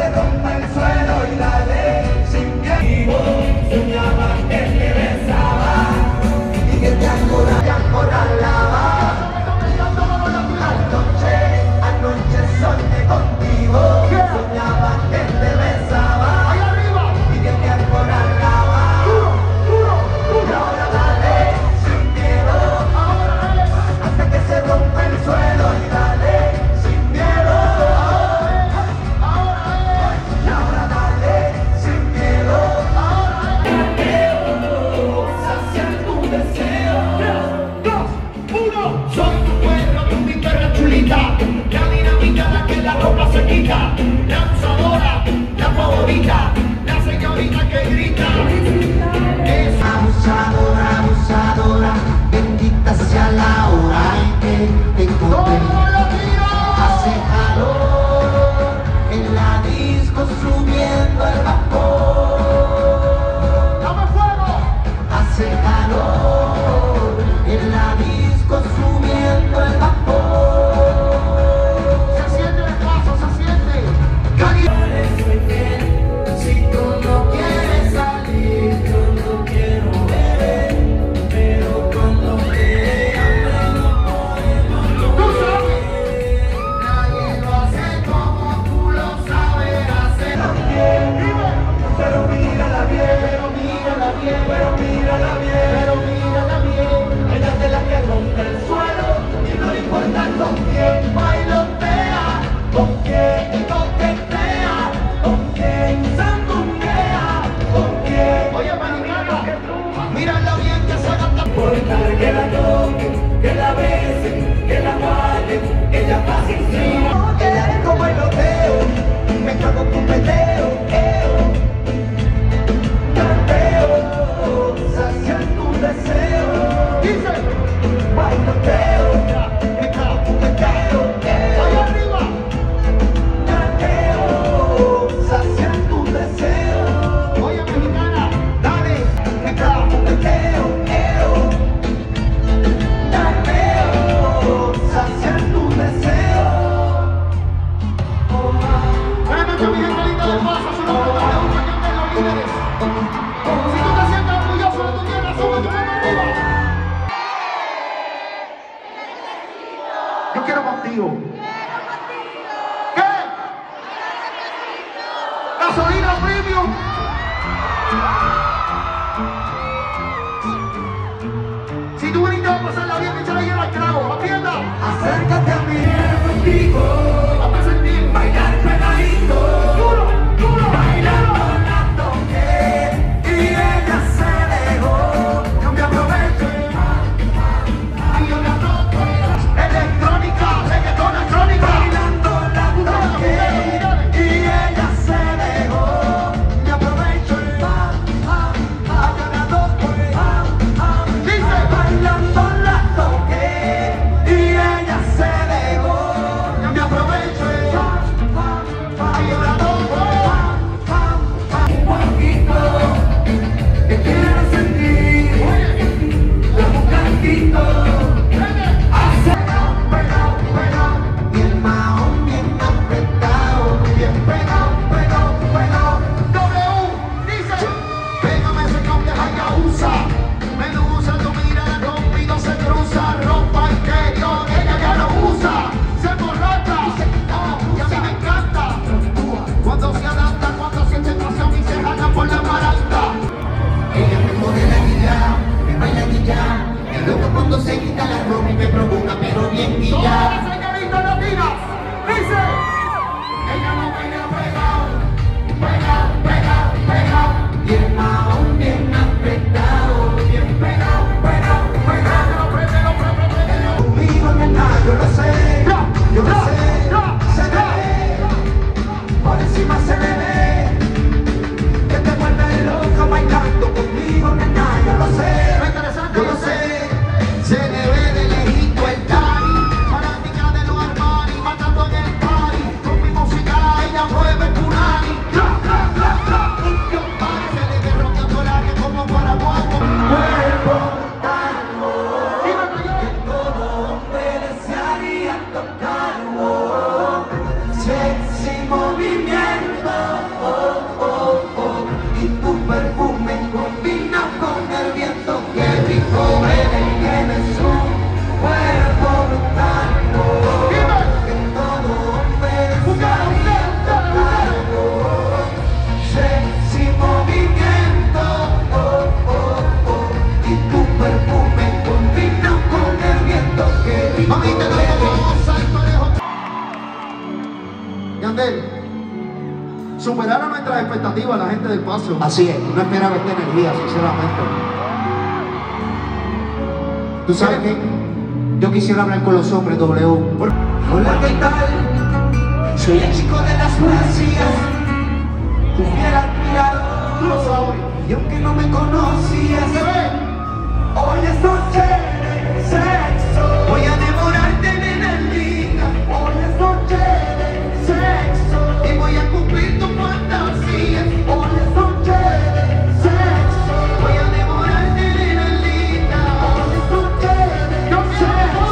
se rompa el suelo y dale sin miedo. Soñaba que te besaba y que te acorralaba. Anoche soñé contigo. Soñaba que te besaba y que te acorralaba. Y ahora dale sin miedo hasta que se rompa el suelo y dale sin miedo. Y ahora dale sin miedo. Saciar tu deseo. 2, 1. Soy tu perro, tú mi perra chulita. La dinámica la que la ropa se quita. La abusadora, la favorita, la señorita que grita. Es abusadora, abusadora, bendita sea la hora en que te encontré. Hace calor en la disco subiendo el vapor. ¡Dame fuego! Hace calor en la disco subiendo el vapor. Se siente el paso, se siente. Soy fiel. Si tú no quieres salir, yo no quiero beber. Pero cuando me hambre no podemos dormir. Nadie lo hace como tú lo sabes hacer. Pero mírala bien, pero mírala bien, pero mírala bien, pero mírala bien. Ella es de la que rompe el suelo y no le importa con quién bailotea, con quién coquetea, con quién sandunguea, con quién. Oye, Manicana, mírala bien que se gasta. Importa que la toquen, que la besen, que la guarden, que ella pase encima. Ella es como el loteo, me cago con peteo, saciar tu deseo. Dice, bailoteo, me cago con peteo, allá arriba. Canteo, saciar tu deseo. Oye, mexicana, dale, me cago con peteo, canteo, saciar tu deseo. Buenas noches, mi gente linda de Paso, su nombre es un cañón de los líderes. Si tú te sientes orgulloso de tu tierra, sube tu mano arriba. Yo quiero contigo. ¿Qué? Gasolina premium. Si tú viniste a pasarla bien, échale hielo al trago. Atienda. Acércate a mí, contigo. Vamos a sentir. Bailar pegadito. Duro, duro. Bailando la toqué y ella se dejó. Yo me aprovecho y yo la toco. Electrónica, reggaetona crónica. Bailando la toqué y ella se dejó. Me aprovecho y yo la toco. Dice, bailando la toqué y ella se dejó. Yo me aprovecho y yo la toco. Un poquito que quiero sentir, un cantito. Hace pegado, pegado, bien mahón, bien apretado, bien pegado, pegado, pegado. W dice, pégame ese cambio de Jaya usa, me lo usa, tu mirada conmigo se cruza, ropa interior, ella ya lo usa, se emborracha, y a mí me encanta, cuando se adapta, cuando siente pasión y se jala por la maranta. Ella me pone la guilla, me baila guilla, y luego cuando se quita la ropa y me provoca, pero bien guilla. Todas las señoritas latinas, dice, ella no baila pegado, pegado, pegado, pegado, bien mahón, bien apretado, bien pegado, pegado, pegado. Conmigo en el nada, yo lo sé, yo lo sé, se ve, por encima se le ve, que te vuelve loca bailando conmigo, nena, yo lo sé, yo lo sé, se le ve de lejito el Dari, fanática de los Armani, matando en el party, con mi música ella mueve el Punani, se le ve rompiendo el área como para guapo, cuerpo tango, que todo hombre desearía tocarlo, sexy movimiento. superaron nuestras expectativas la gente del Paso. Así es, no esperaba esta energía, sinceramente. ¿Tú sabes qué? Yo quisiera hablar con los hombres, W. Hola, ¿qué tal? Soy el chico de las poesías. Tú hubieras mirado, tú lo sabes. Y aunque no me conocías, hoy es noche de sexo. Voy a devorarte en el día. Hoy es noche de sexo. Y voy a cumplir tu fantasía. Hoy es noche de sexo. Voy a devorarte en el día. Hoy es noche de sexo.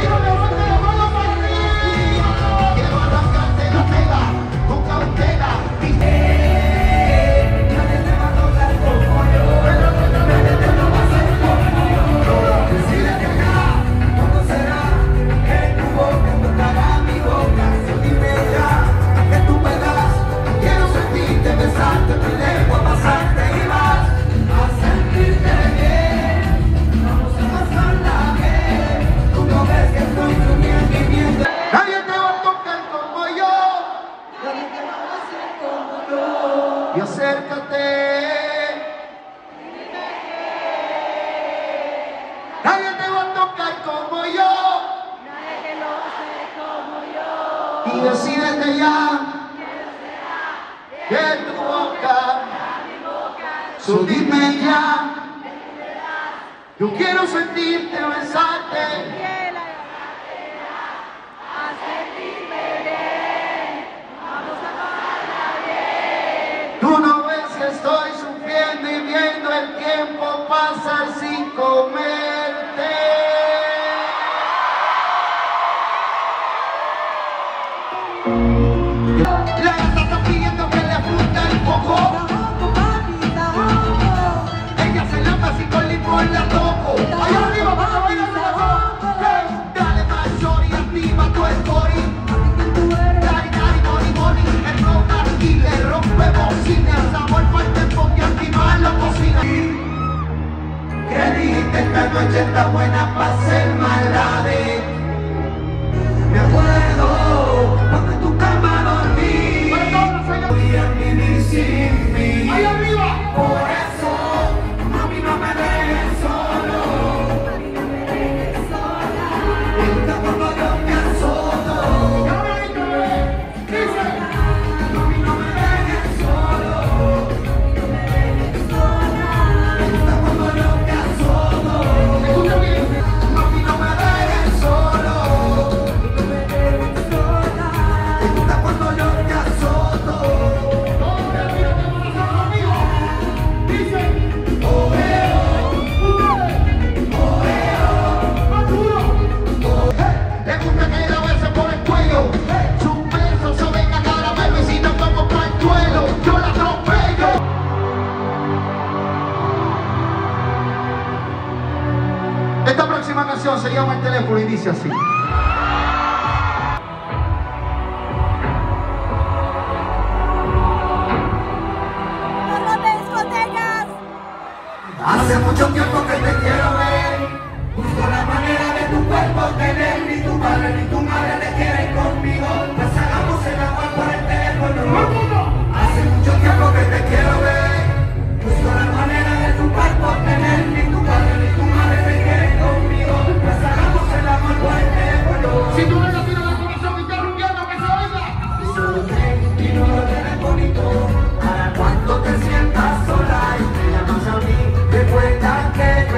Quiero arrancarte la tela con cautela. Y acércate. Nadie te va a tocar como yo. Nadie te lo hace como yo. Y decídete ya que tu boca, so dime ya. Yo quiero sentirte, besarte. Quiero a sentirme bien. Vamos a pasarla bien. Tú no ves que estoy sufriendo y viendo el tiempo pasar sin comerte. La gata está pidiendo que le funda el poco. Ella se llama así con limón la toco. Allá arriba para que bailen la toco. Dale más shorty, activa tu story. Dale, dale, money, money, el roca y le rompe bocina. Sabor fuerte porque activa la cocina. Que dijiste que esta noche está buena para hacer maldades. Me acuerdo cuando en tu cama dormí. Podías vivir sin mí. ¡Ahí arriba! Por eso, mami, no me dejes solo. Me gusta cuando yo me azoto. Dice, mami, no me dejes solo. Me gusta cuando yo me azoto. Escucha bien, mami, no me dejes solo. Me gusta cuando yo te azoto. Le gusta que la bese por el cuello. Su beso se venga cada vez y si no toco pa' el suelo, yo la atropello. Esta próxima canción se llama El Teléfono y dice así. Hace mucho tiempo que te quiero ver. Busco la manera de tu cuerpo tener. Ni tu padre ni tu madre te quieren conmigo. Pues hagamos el amor por el teléfono. Hace mucho tiempo que te quiero ver. Busco la manera de tu cuerpo tener. Ni tu padre ni tu madre te quieren conmigo. Pues hagamos el amor por el teléfono. Si tú me tiro del corazón y estás rumbeando, que se oiga. Y solo y no lo tienes bonito. Para cuando te sientas sola y me llamas a mí. Recuerda que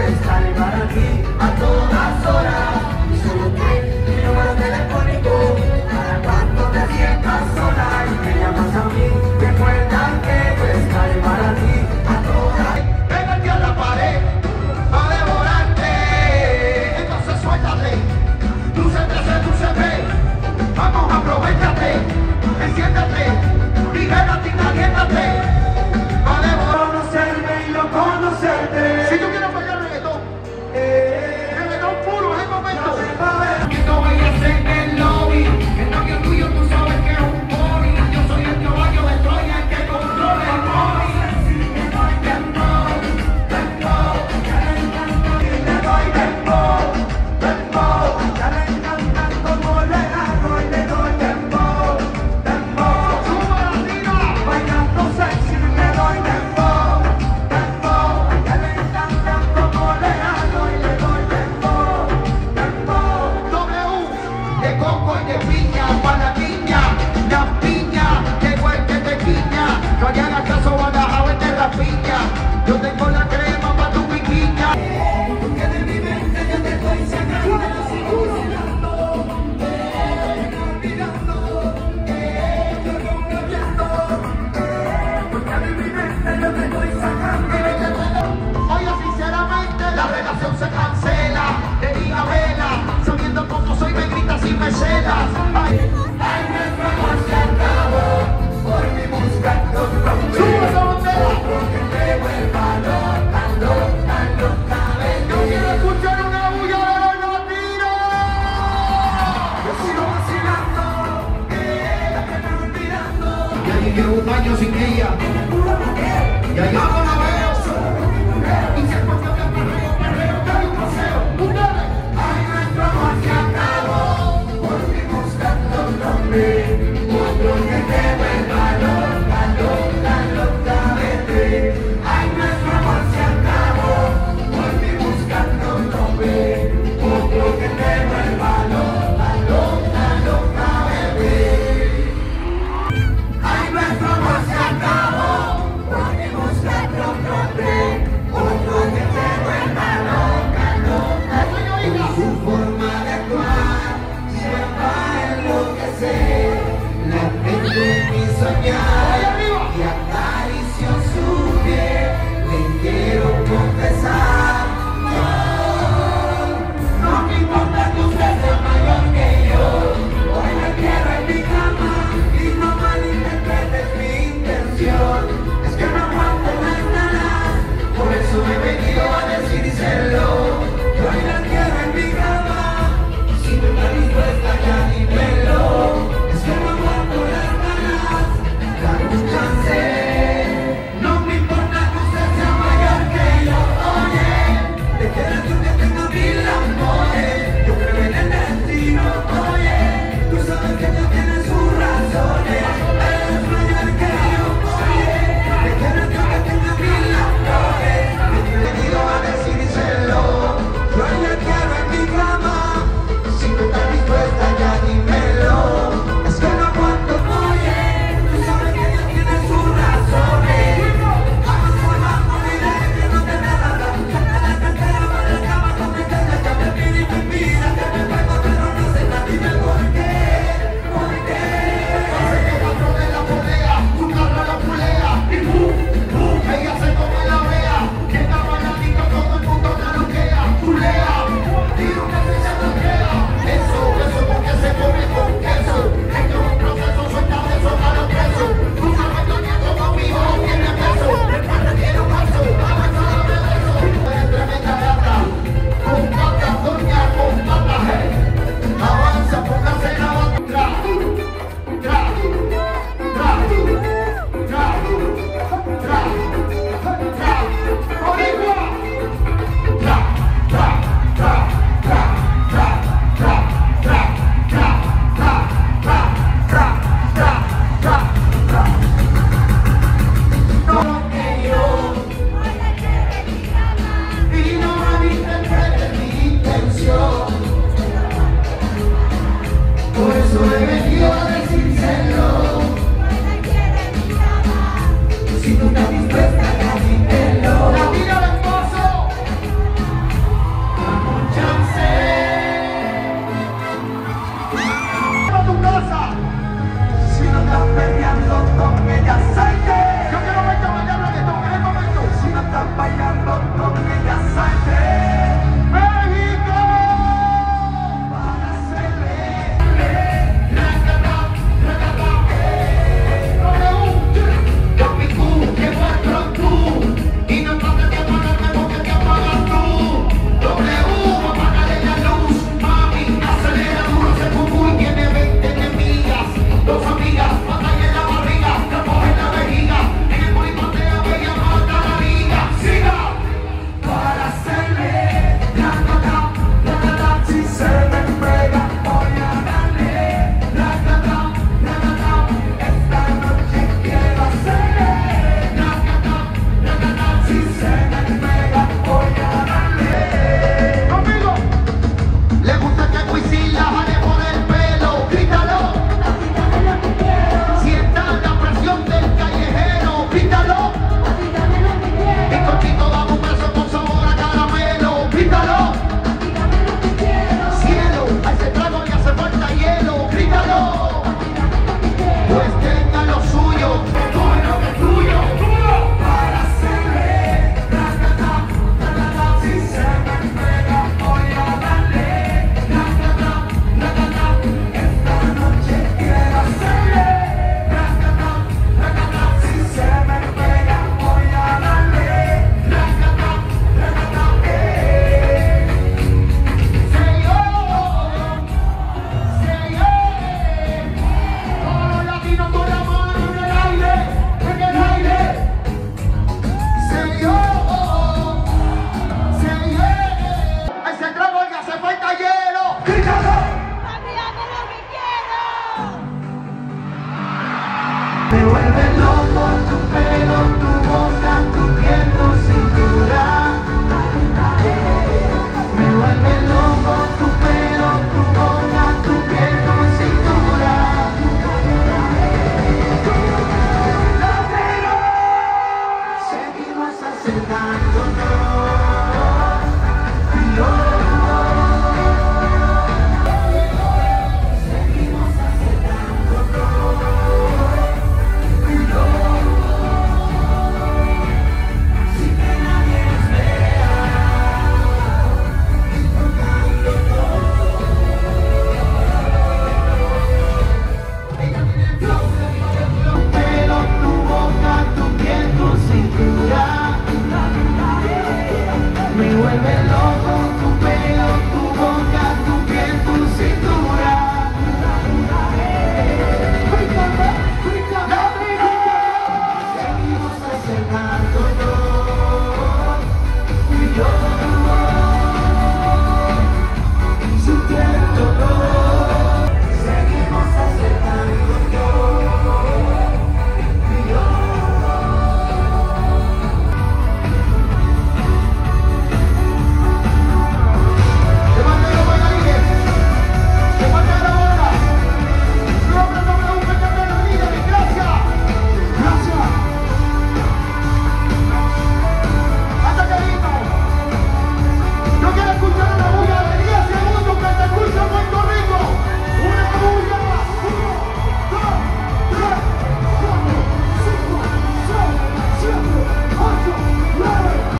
que quiero un año sin ella. Y allá con